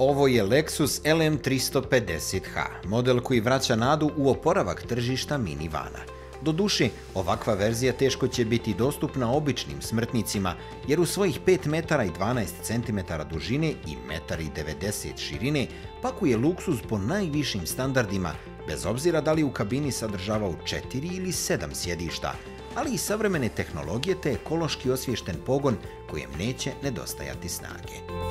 Ovo je Lexus LM350H, model koji vraća nadu u oporavak tržišta minivana. Doduše, ovakva verzija teško će biti dostupna običnim smrtnicima, jer u svojih 5 metara i 12 cm dužine i 1,90 m širine pakuje luksuz po najvišim standardima, bez obzira da li u kabini sadržavao 4 ili 7 sjedišta, ali i savremene tehnologije te ekološki osviješten pogon kojem neće nedostajati snage.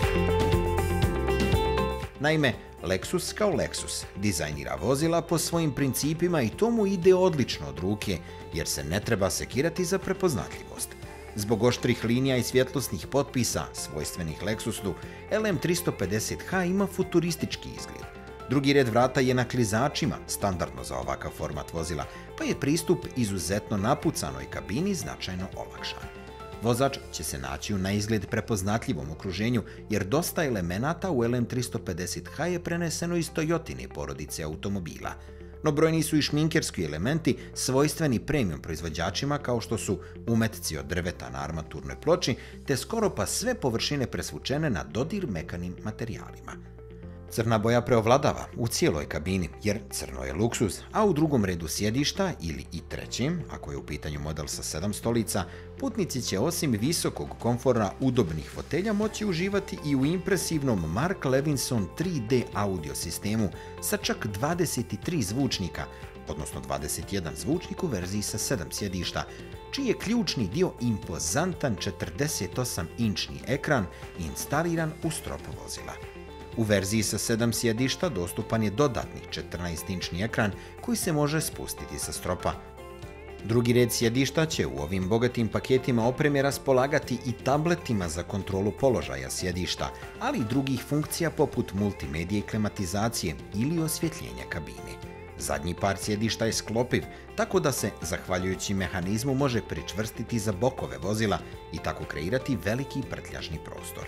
Naime, Lexus kao Lexus dizajnira vozila po svojim principima i to mu ide odlično od ruke, jer se ne treba sekirati za prepoznatljivost. Zbog oštrih linija i svjetlosnih potpisa svojstvenih Lexusu, LM350H ima futuristički izgled. Drugi red vrata je na klizačima, standardno za ovakav format vozila, pa je pristup izuzetno napucanoj kabini značajno olakšan. Vozač će se naći u na izgled prepoznatljivom okruženju, jer dosta elemenata u LM350H je preneseno iz Toyotine porodice automobila. No brojni su i šminkerski elementi svojstveni premium proizvođačima kao što su umetci od drveta na armaturnoj ploči, te skoro pa sve površine presvučene na dodir mekanim materijalima. Crna boja preovladava u cijeloj kabini, jer crno je luksuz, a u drugom redu sjedišta ili i trećem, ako je u pitanju model sa 7 stolica, putnici će osim visokog komfora udobnih fotelja moći uživati i u impresivnom Mark Levinson 3D audio sistemu sa čak 23 zvučnika, odnosno 21 zvučnik u verziji sa 7 sjedišta, čiji je ključni dio impozantan 48-inčni ekran instaliran u strop vozila. U verziji sa 7 sjedišta dostupan je dodatni 14-inčni ekran koji se može spustiti sa stropa. Drugi red sjedišta će u ovim bogatim paketima opreme raspolagati i tabletima za kontrolu položaja sjedišta, ali i drugih funkcija poput multimedije i klimatizacije ili osvjetljenja kabine. Zadnji par sjedišta je sklopiv, tako da se, zahvaljujući mehanizmu, može pričvrstiti za bokove vozila i tako kreirati veliki prtljažni prostor.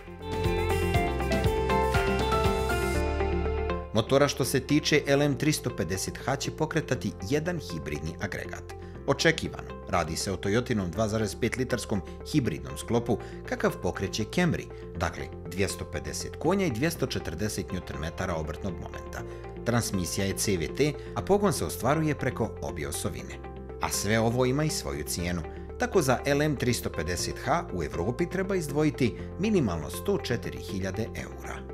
Motora što se tiče LM350H će pokretati jedan hibridni agregat. Očekivano, radi se o Toyotinom 2,5-litarskom hibridnom sklopu kakav pokreće Camry, dakle 250 konja i 240 Nm obrtnog momenta. Transmisija je CVT, a pogon se ostvaruje preko obje osovine. A sve ovo ima i svoju cijenu. Tako za LM350H u Europi treba izdvojiti minimalno 104.000 eura.